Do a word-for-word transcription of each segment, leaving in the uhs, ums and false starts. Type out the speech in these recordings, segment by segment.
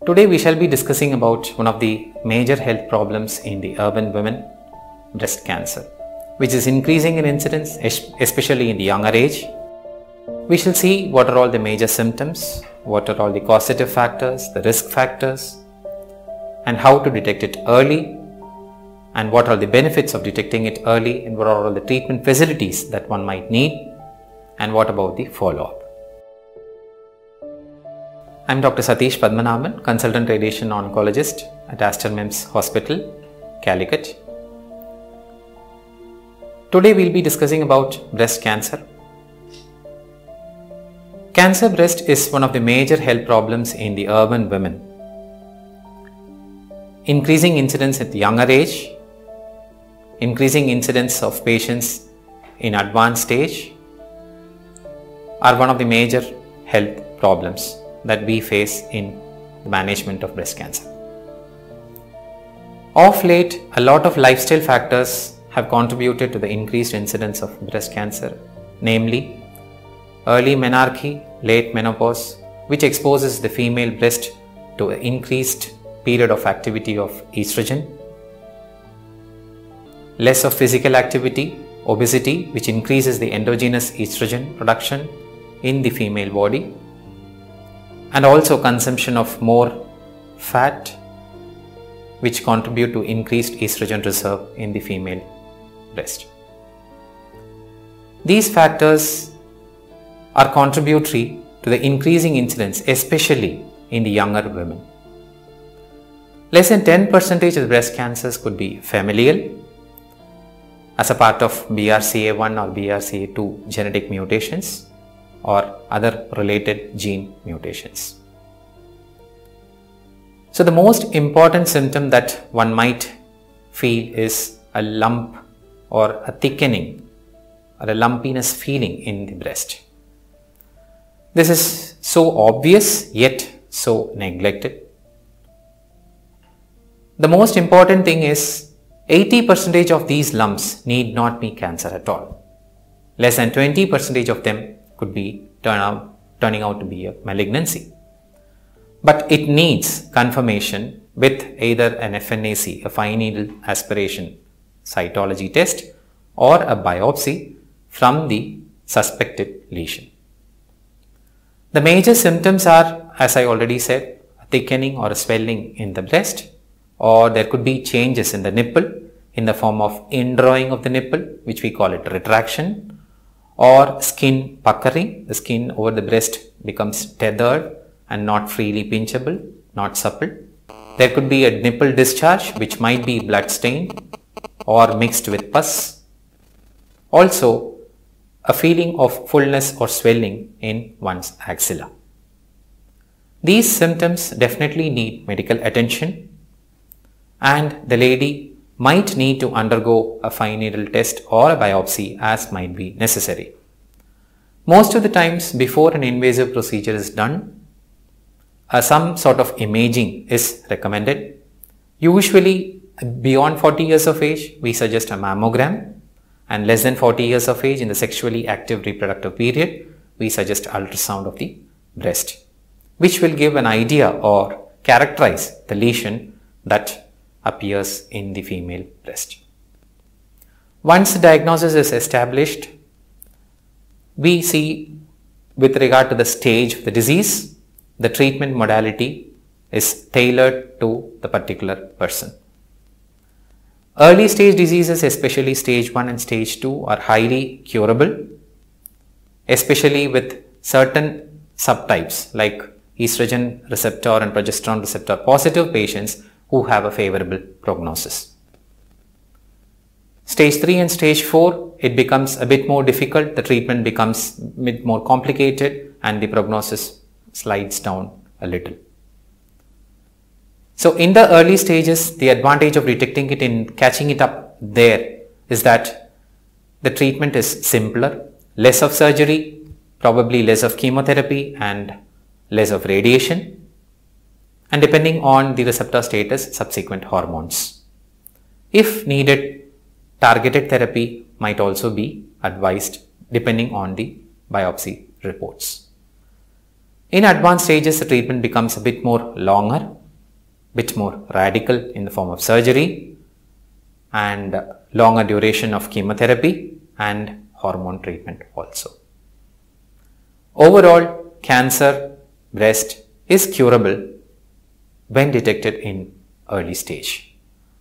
Today we shall be discussing about one of the major health problems in the urban women, breast cancer, which is increasing in incidence, especially in the younger age. We shall see what are all the major symptoms, what are all the causative factors, the risk factors, and how to detect it early, and what are the benefits of detecting it early, and what are all the treatment facilities that one might need, and what about the follow-up. I am Doctor Sathish Padmanabhan, Consultant Radiation Oncologist at Aster Mims Hospital, Calicut. Today we will be discussing about breast cancer. Cancer breast is one of the major health problems in the urban women. Increasing incidence at the younger age, increasing incidence of patients in advanced stage are one of the major health problems that we face in the management of breast cancer. Of late, a lot of lifestyle factors have contributed to the increased incidence of breast cancer, namely early menarche, late menopause, which exposes the female breast to an increased period of activity of estrogen, less of physical activity, obesity, which increases the endogenous estrogen production in the female body, and also consumption of more fat, which contribute to increased estrogen reserve in the female breast. These factors are contributory to the increasing incidence, especially in the younger women. Less than ten percent of breast cancers could be familial as a part of B R C A one or B R C A two genetic mutations or other related gene mutations. So the most important symptom that one might feel is a lump or a thickening or a lumpiness feeling in the breast. This is so obvious yet so neglected. The most important thing is eighty percent of these lumps need not be cancer at all. Less than twenty percent of them could be turn out, turning out to be a malignancy. But it needs confirmation with either an F N A C, a fine needle aspiration cytology test, or a biopsy from the suspected lesion. The major symptoms are, as I already said, a thickening or a swelling in the breast, or there could be changes in the nipple in the form of indrawing of the nipple, which we call it retraction, or skin puckering. The skin over the breast becomes tethered and not freely pinchable, not supple. There could be a nipple discharge, which might be blood stained or mixed with pus. Also, a feeling of fullness or swelling in one's axilla. These symptoms definitely need medical attention, and the lady might need to undergo a fine needle test or a biopsy as might be necessary. Most of the times before an invasive procedure is done, uh, some sort of imaging is recommended. Usually beyond forty years of age, we suggest a mammogram, and less than forty years of age in the sexually active reproductive period, we suggest ultrasound of the breast, which will give an idea or characterize the lesion that appears in the female breast. Once the diagnosis is established, we see with regard to the stage of the disease, the treatment modality is tailored to the particular person. Early stage diseases, especially stage one and stage two, are highly curable, especially with certain subtypes like estrogen receptor and progesterone receptor positive patients who have a favorable prognosis. Stage three and stage four, it becomes a bit more difficult, the treatment becomes a bit more complicated, and the prognosis slides down a little. So in the early stages, the advantage of detecting it in catching it up there is that the treatment is simpler, less of surgery, probably less of chemotherapy and less of radiation, and depending on the receptor status, subsequent hormones. If needed, targeted therapy might also be advised depending on the biopsy reports. In advanced stages, the treatment becomes a bit more longer, bit more radical in the form of surgery and longer duration of chemotherapy and hormone treatment also. Overall, cancer breast is curable when detected in early stage.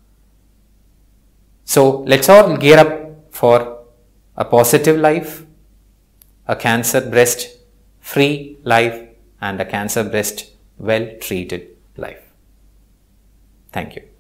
So let's all gear up for a positive life, a cancer breast free life and a cancer breast well treated life. Thank you.